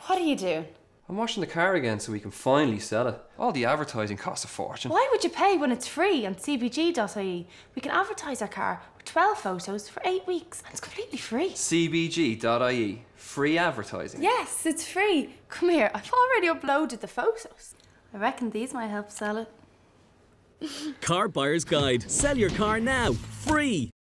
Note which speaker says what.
Speaker 1: What are you doing?
Speaker 2: I'm washing the car again so we can finally sell it. All the advertising costs a fortune.
Speaker 1: Why would you pay when it's free on cbg.ie? We can advertise our car with 12 photos for 8 weeks and it's completely free.
Speaker 2: cbg.ie. Free advertising.
Speaker 1: Yes, it's free. Come here, I've already uploaded the photos. I reckon these might help sell it.
Speaker 3: Car Buyer's Guide. Sell your car now. Free.